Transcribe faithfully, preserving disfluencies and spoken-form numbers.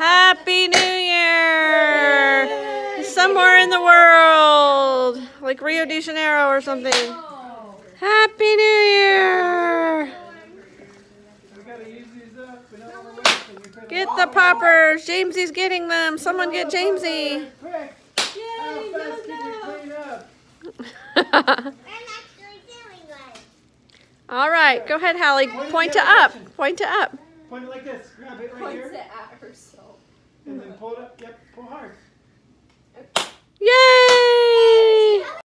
Happy New Year! Yay! Somewhere in the world, like Rio de Janeiro or something. Happy New Year! Get the poppers. Jamesy's getting them. Someone get Jamesy. All right, go ahead, Hallie. Point to up. Point to up. Point it like this. Grab it right Points here. it at herself. And then pull it up. Yep, pull hard. Yay!